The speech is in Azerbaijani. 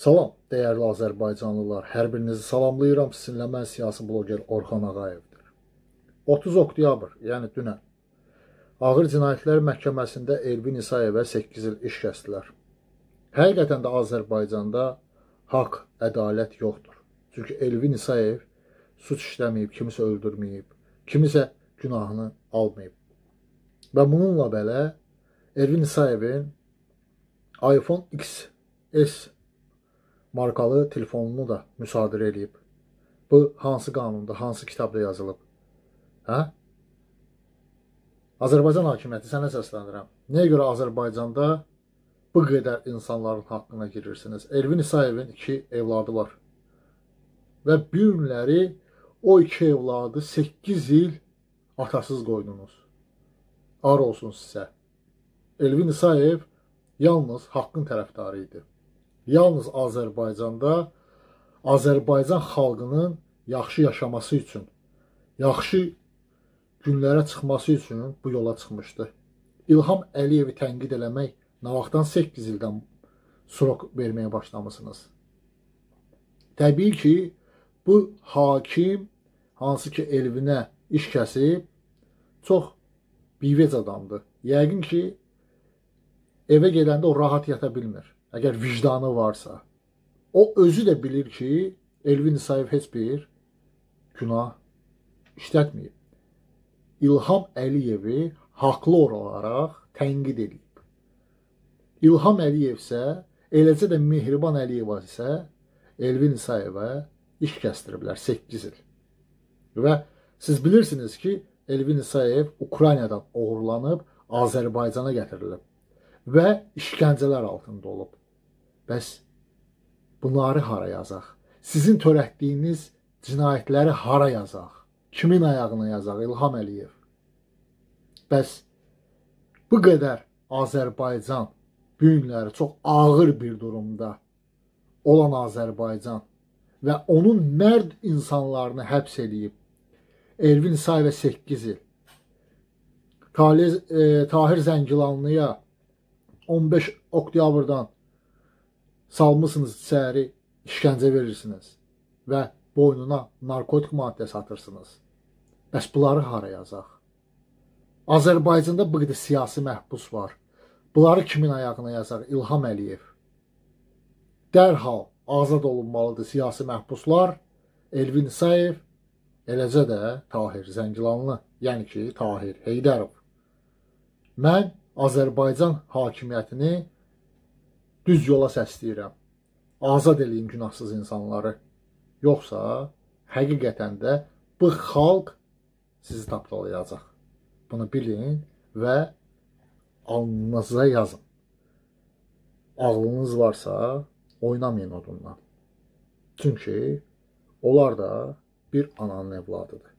Salam, dəyərli Azərbaycanlılar. Hər birinizi salamlayıram. Sizinlə mən siyasi bloger Orxan Ağayevdir. 30 oktyabr, yəni dünən, Ağır Cinayətlər Məhkəməsində Elvin İsayevə 8 il iş kəsdilər. Həqiqətən də Azərbaycanda haqq, ədalət yoxdur. Çünki Elvin İsayev suç işləməyib, kimisə öldürməyib, kimisə günahını almayıb. Və bununla belə Elvin İsayevin iPhone XS markalı telefonunu da müsadirə edib. Bu hansı qanunda, hansı kitabda yazılıb? Hə? Azərbaycan hakimiyyəti, sənə səslənirəm. Nəyə görə Azərbaycanda bu qədər insanların haqqına girirsiniz? Elvin İsayevin 2 evladı var. Və bir günləri o 2 evladı 8 il atasız qoydunuz. Ar olsun sizə. Elvin İsayev yalnız haqqın tərəfdarı idi. Yalnız Azərbaycanda Azərbaycan xalqının yaxşı yaşaması üçün, yaxşı günlərə çıxması üçün bu yola çıxmışdı. İlham Əliyevi tənqid eləmək nə vaxtdan 8 ildən srok verməyə başlamışsınız. Təbii ki, bu hakim, hansı ki Elvinə iş kəsib, çox bivec adamdır. Yəqin ki, evə gedəndə o rahat yata bilmir. Əgər vicdanı varsa. O özü də bilir ki, Elvin İsayev heç bir günah işlətməyib. İlham Əliyevi haqlı olaraq tənqid edib. İlham Əliyev isə, eləcə də Mehriban Əliyeva isə Elvin İsayevə iş kəsdiriblər 8 il. Və siz bilirsiniz ki, Elvin İsayev Ukraynadan oğurlanıb Azərbaycana gətirilib və işgəncələr altında olub. Bəs bunları hara yazaq? Sizin törətdiyiniz cinayətləri hara yazaq? Kimin ayağına yazaq? İlham Əliyev. Bəs bu qədər Azərbaycan bu günləri çox ağır bir durumda olan Azərbaycan və onun mərd insanlarını həbs edib Elvin İsayevə 8 il, Tahir Zəngilanlıya 15 oktyabrdan salmışsınız içəri, işgəncə verirsiniz və boynuna narkotik maddə satırsınız. Bəs bunları hara yazaq? Azərbaycanda bu qədər siyasi məhbus var. Bunları kimin ayağına yazaq? İlham Əliyev. Dərhal azad olunmalıdır siyasi məhbuslar. Elvin İsayev, eləcə də Tahir Zəngilanlı, yəni ki, Tahir Heydərov. Mən Azərbaycan hakimiyyətini düz yola səsləyirəm. Azad eləyin günahsız insanları. Yoxsa həqiqətən də bu xalq sizi tapdalayacaq. Bunu bilin və alnınıza yazın. Ağlınız varsa oynamayın odundan. Çünki onlar da bir ananın evladıdır.